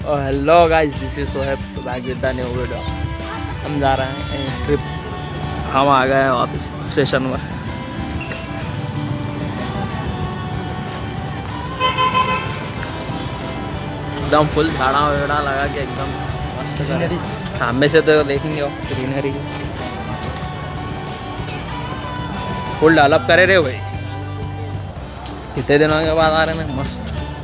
Hello guys, this is Sohaib back with the new video. हम जा रहे हैं ट्रिप। हम आ गए हैं वापस स्टेशन में। एकदम फुल झाड़ा वेड़ा लगा के एकदम मस्त। सामने से तो देखेंगे ग्रीनरी फुल डेवलप करे रहे भाई। कितने दिनों के बाद आ रहे हैं मस्त।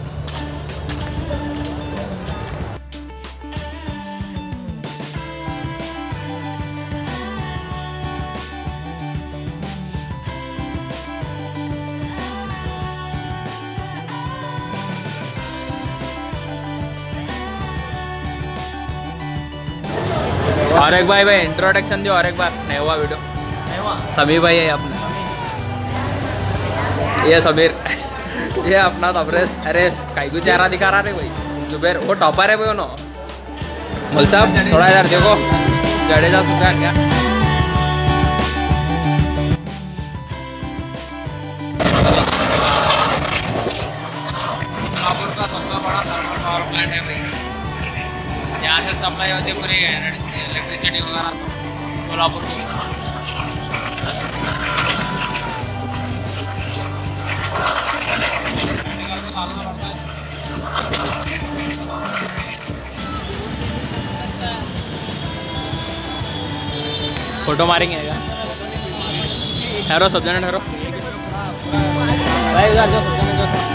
और एक भाई इंट्रोडक्शन दियो और एक बार। नहीं हुआ वीडियो समीर भाई है अपने। ये समीर ये अपना तबरेज। अरे काइगू चेहरा दिखा रहा है भाई। जुबेर वो टॉपर है भाई। उन्होंने मुल साहब थोड़ा इधर देखो। जडेजा सुखा क्या शाहपुर का सबसे बड़ा थर्मल पावर प्लांट है भाई। यहाँ से सप्लाई होती है पूरी इलेक्ट्रिसिटी वगैरह सोलापुर को। फोटो मारेंगे क्या? ठहरो सब जने ठहरो भाई। उधर जो सब जने जो